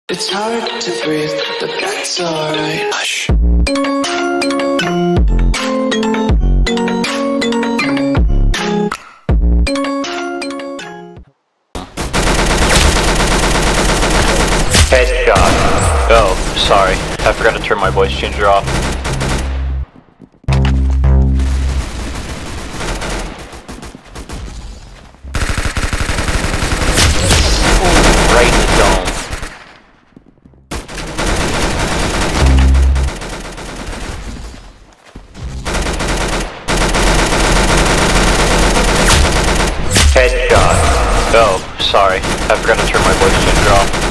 It's hard to breathe, but that's alright. Hush. Headshot. Oh, sorry. I forgot to turn my voice changer off. Right in the dome. Headshot. Oh, sorry. I forgot to turn my voice changer off.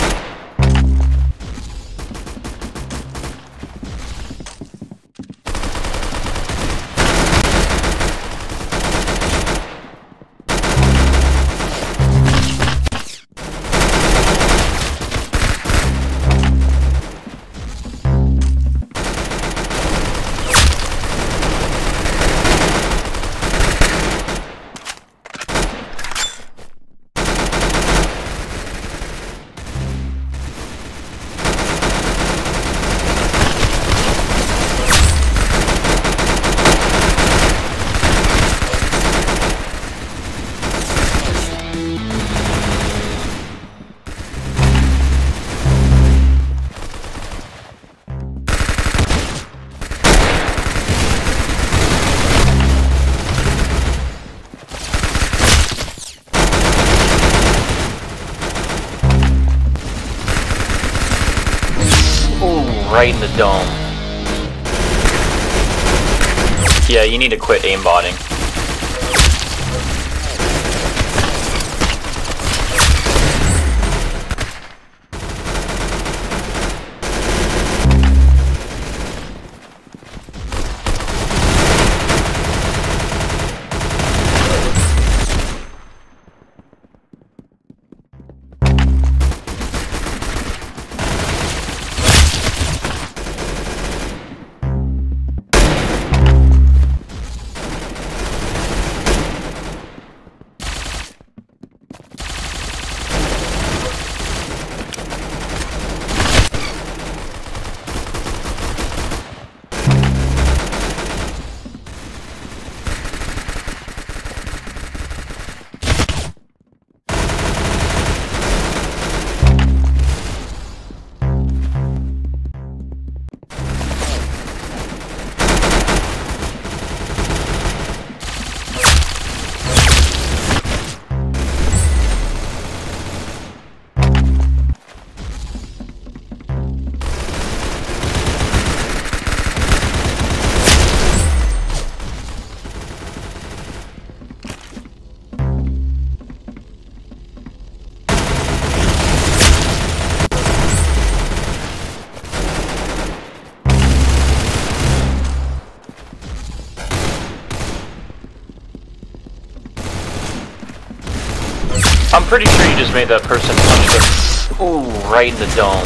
Right in the dome. Yeah, you need to quit aimbotting. I'm pretty sure you just made that person punch the... Ooh, right in the dome.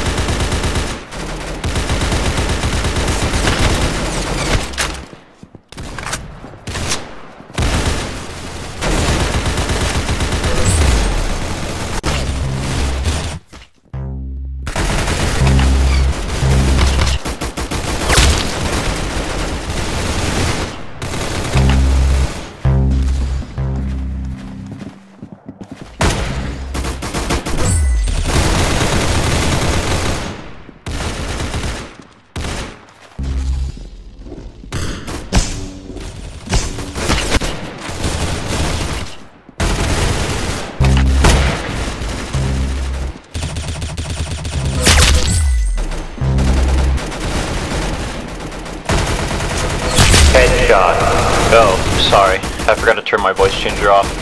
Headshot. Oh, sorry. I forgot to turn my voice changer off.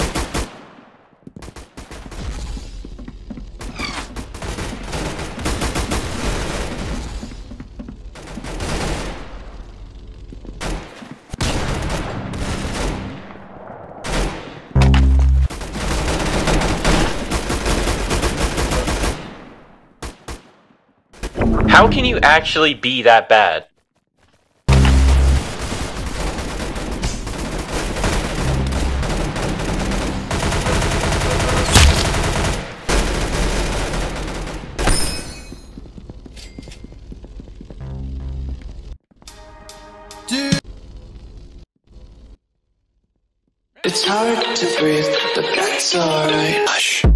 How can you actually be that bad? It's hard to breathe, but that's alright. Hush.